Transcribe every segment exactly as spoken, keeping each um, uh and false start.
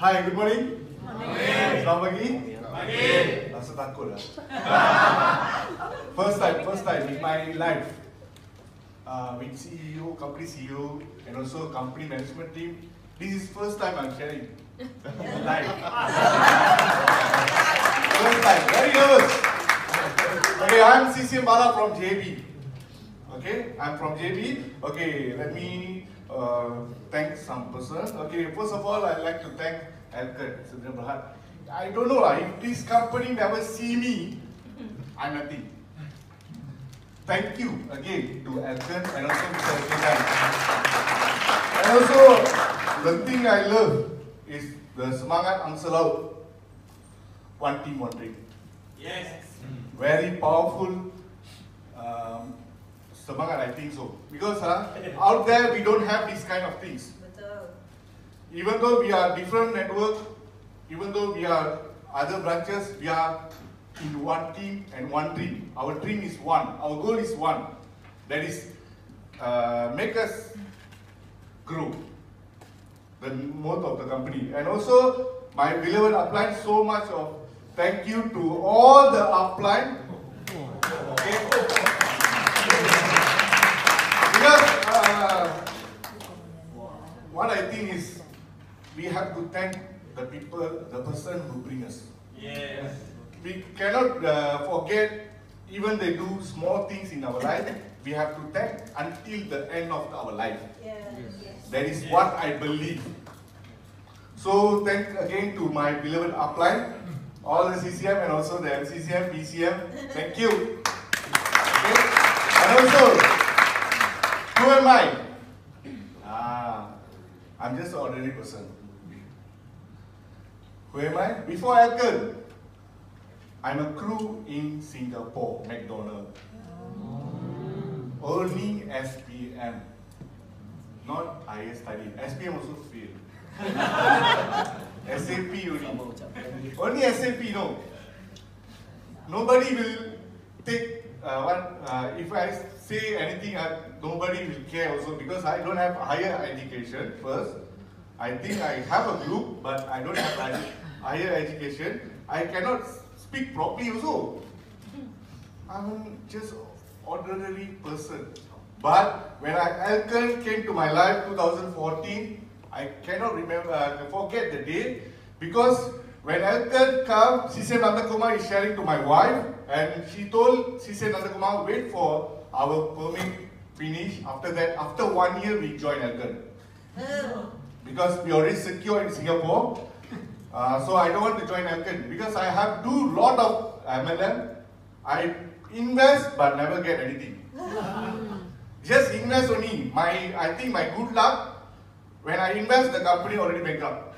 Hi, good morning. Morning. Selamat pagi. Pagi. Rasa takut lah. First time, first time in my life. Uh, with C E O, company C E O, and also company management team. This is first time I'm sharing. Live. First time, very nervous. Okay, I'm C C M Bala from J B. Okay, I'm from J B. Okay, let me uh, thank some person. Okay, first of all, I'd like to thank Alkan Sdn Bhd. I don't know lah, if this company never see me, I'm nothing. Thank you again to Alkan and also Mister Alkan. And also, the thing I love is the semangat Angsa Laut. One team, one dream. Yes. Very powerful um, semangat, I think so. Because uh, out there we don't have these kind of things. Even though we are different network, even though we are other branches, we are in one team and one dream. Our dream is one. Our goal is one. That is uh, make us grow the mode of the company. And also my beloved upline, so much of thank you to all the upline. Okay. Because uh, what I think is we have to thank the people, the person who bring us. Yes. We cannot uh, forget, even they do small things in our life, we have to thank until the end of our life. Yes. Yes. That is what I believe. So thank again to my beloved upline, all the C C M and also the M C C M, P C M. Thank you. Okay. And also, who am I? Ah, I'm just an ordinary person. Who am I? Before Alkan, I'm a crew in Singapore, McDonald's. Only S P M, not higher study. S P M also failed. S A P only. Only S A P, no. Nobody will take uh, what, uh, if I say anything, uh, nobody will care also because I don't have higher education first. I think I have a group, but I don't have higher, higher education. I cannot speak properly also. I'm just ordinary person. But when I, Alkan came to my life twenty fourteen, I cannot remember, uh, forget the day because when Alkan came, C C M Nandakumar is sharing to my wife and she told C C M Nandakumar, wait for our permit finish. After that, after one year, we join Alkan. Because we already secure in Singapore. Uh, so I don't want to join Alkan because I have do lot of M L M. I invest but never get anything. Just invest only. My, I think my good luck, when I invest, the company already bankrupt.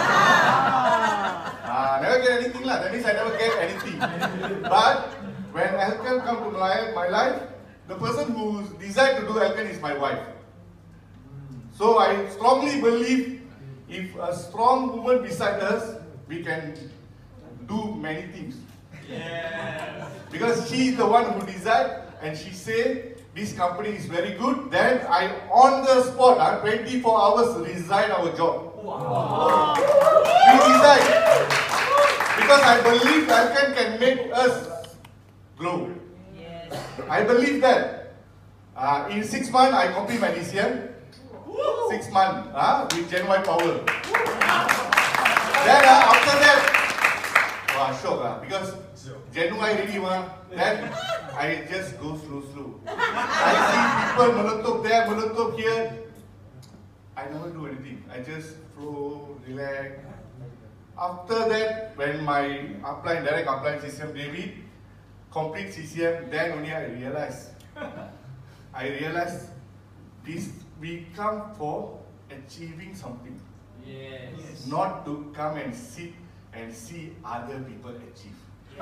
uh, never get anything lah. That means I never get anything. But when Alkan come to my, my life, the person who decided to do Alkan is my wife. So I strongly believe if a strong woman beside us, we can do many things. Yes. Because she is the one who decide and she say this company is very good, then I on the spot, uh, twenty-four hours resign our job. Wow. We decide. Because I believe Alkan can make us grow. Yes. I believe that. Uh, in six months, I complete my D C M. Six months uh, with Gen Y Power. Then uh, after that, wow, shock uh, because Gen Y ready ma. Then I just go slow, slow. I see people meletup there, meletup here. I never do anything. I just flow, relax. After that, when my upline, direct upline C C M David, complete C C M, then only I realize. I realize this. We come for achieving something, Yes. not to come and sit and see other people achieve. Yes.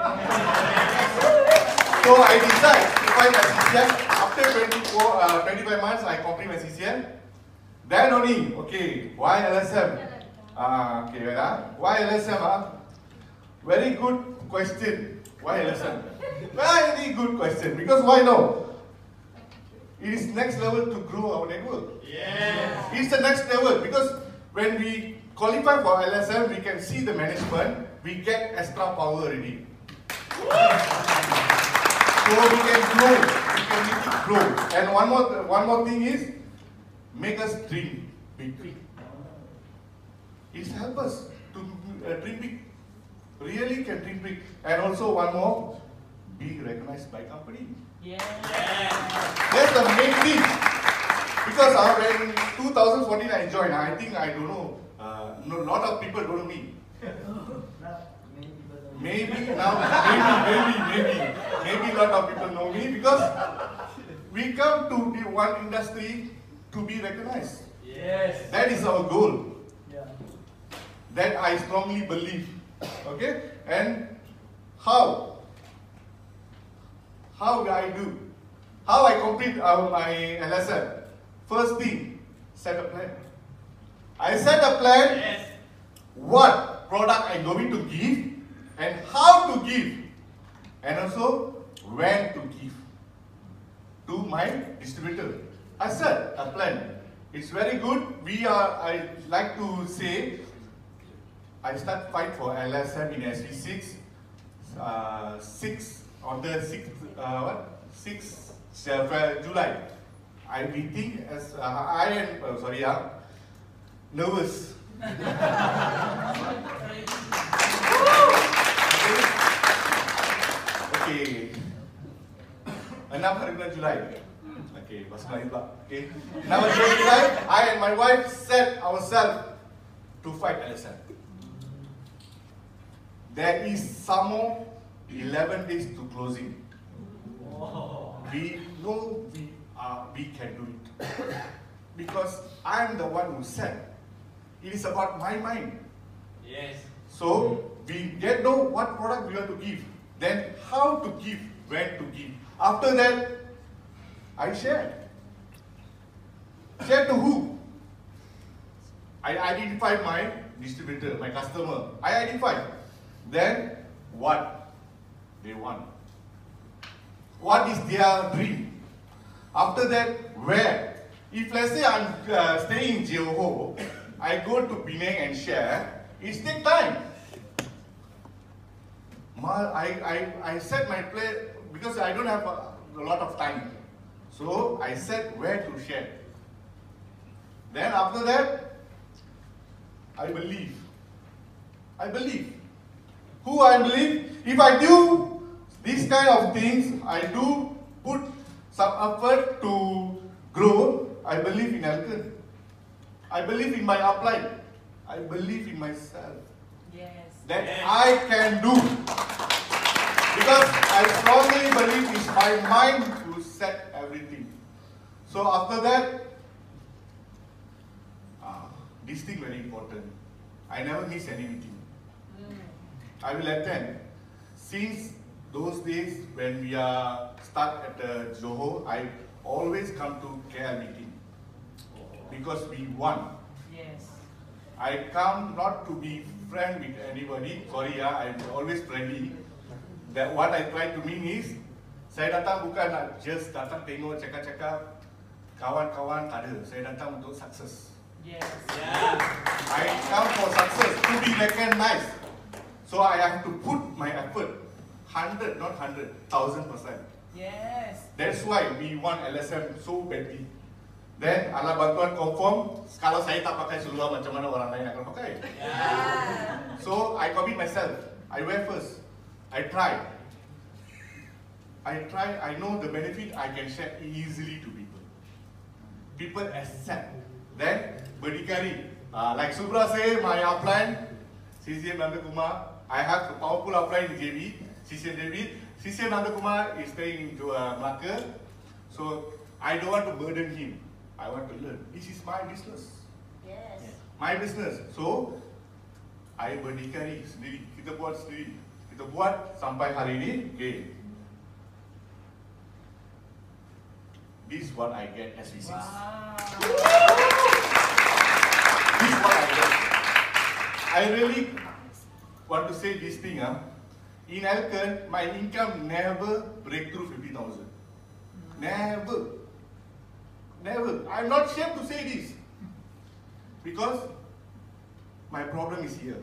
So I decide to find my C C M. After twenty-four, uh, twenty-five months, I complete my C C M. Then only, okay, why L S M? Ah, okay, uh, why L S M? Uh? Very good question. Why L S M? Very good question. Because why no? It is next level to grow our network. Yes. It's the next level because when we qualify for L S M, we can see the management, we get extra power already. So we can grow, we can make it grow. And one more, one more thing is, make us dream big. It helps us to uh, dream big. Really can dream big. And also one more, be recognized by company. Yeah. That's the main thing. Because uh, when two thousand fourteen I joined, I think I don't know, a uh, lot of people don't know me. Maybe now, maybe, maybe, maybe, maybe a lot of people know me because we come to the one industry to be recognized. Yes. That is our goal. Yeah. That I strongly believe. Okay? And how? How do I do? How I complete our, my L S M? First thing, set a plan. I set a plan. Yes. What product I'm going to give and how to give, and also when to give to my distributor. I set a plan. It's very good. We are, I like to say, I start fight for L S M in S V six, uh, six on the sixth, uh, what? sixth July. I meeting as uh, I am uh, sorry, uh, nervous. Okay. enam hari bulan Julai. Okay, masuk lagi pula. Okay. enam hari bulan Julai, I and my wife set ourselves to fight L S M. There is some more eleven days to closing. We know we are, we can do it. Because I am the one who said. It is about my mind. Yes. So we get know what product we want to give, then how to give, when to give. After that, I share. Share to who? I identify my distributor, my customer. I identify. Then what they want. What is their dream? After that, where? If let's say I'm uh, staying in Johor, I go to Penang and share, it takes time. I, I, I set my play because I don't have a, a lot of time. So I set where to share. Then after that, I believe. I believe. Who I believe? If I do these kind of things, I do put some effort to grow, I believe in Alkan. I believe in my upline. I believe in myself. Yes. That Yes. I can do. Because I strongly believe it's my mind to set everything. So after that, uh, this thing very important. I never miss any meeting. Mm. I will attend. Since those days when we are stuck at the Johor, I always come to K L meeting. Because we won. Yes. I come not to be friend with anybody. Sorry, ya, I'm always friendly. That what I try to mean is, saya datang bukan nak just datang tengok cakap-cakap kawan-kawan, tak ada. Saya datang untuk sukses. Yes. Yeah. I come for success, to be recognized. So I have to put my effort, hundred, not hundred, thousand percent. Yes. That's why we want L S M so badly. Then, ala bantuan confirm, kalau saya tak pakai seluar macam mana orang lain akan pakai. Yeah. So, I commit myself. I wear first. I try. I try, I know the benefit I can share easily to people. People accept. Then, berdikari. Uh, like Subra say, my upline, C C M Nandakumar, I have a powerful upline in J B, C C M J B. C C M Nandakumar is staying in uh, Malacca. So, I don't want to burden him. I want to learn. This is my business. Yes. My business. So, I berdikari sendiri. Kita buat sendiri. Kita buat sampai hari ini. Okay. This is what I get S V six. Wow. This is what I get. I really want to say this thing. Huh? In Alkan, my income never break through fifty thousand. Never. Never. I'm not ashamed to say this. Because my problem is here.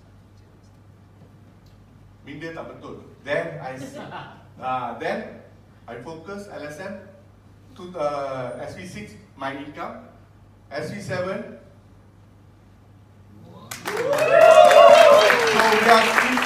Minda tak betul. Then I, uh, then I focus L S M to uh, S V six, my income, S V seven. So we are keep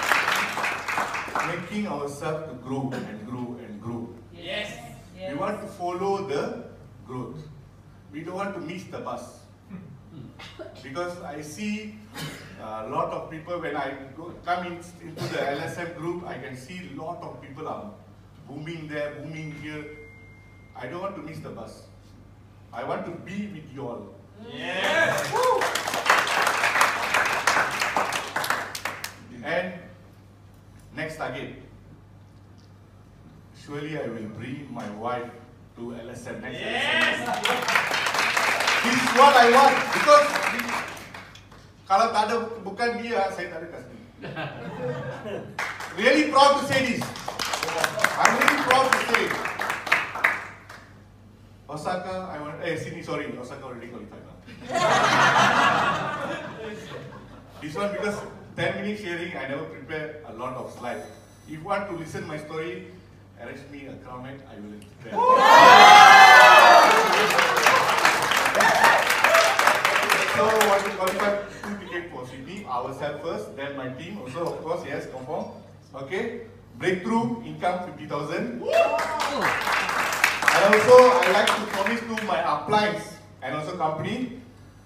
making ourselves to grow and grow and grow. Yes. We want to follow the growth. We don't want to miss the bus. Because I see a lot of people, when I go, come in, into the L S M group, I can see a lot of people are booming there, booming here. I don't want to miss the bus. I want to be with you all. Yes. Woo! And next target. Surely I will bring my wife to L S M next Yes. L S M. This is what I want. Because kalau tak ada, bukan dia, saya tak ada kat sini. Really proud to say this. I'm really proud to say. Osaka, I want, eh Sydney, sorry, Osaka already qualified now. This one because ten minutes sharing, I never prepare a lot of slides. If you want to listen my story, arrange me a comment, I will prepare. So, want to qualify two tickets for Sydney, ourselves first, then my team also, of course, yes, confirm. Okay, breakthrough income fifty thousand. And also, I like to promise to my uplines and also company,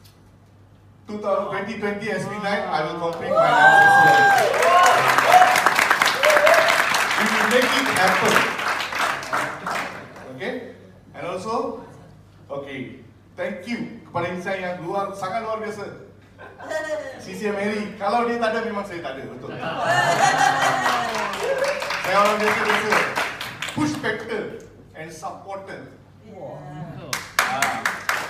twenty twenty S V nine, I will complete my analysis. We will make it happen. Okay? And also, okay, thank you kepada insan yang luar, sangat luar biasa. Sisi Mary, kalau dia tak ada, memang saya tak ada, betul. Saya orang biasa-biasa. Push factor and supporter. Ah.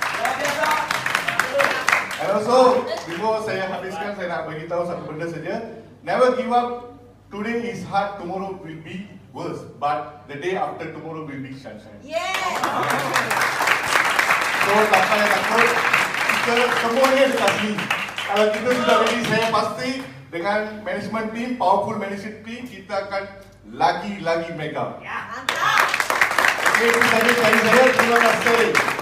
And also, before saya habiskan, saya nak bagi tahu satu benda saja. Never give up. Today is hard, tomorrow will be worse. But the day after tomorrow will be sunshine. Yes. So, tak payah takut. Kita semuanya dekat sini. Kalau kita sudah ready, saya pasti dengan management team, powerful management team, kita akan lagi-lagi mega. Mantap. Okay, itu saja dari saya. Terima kasih.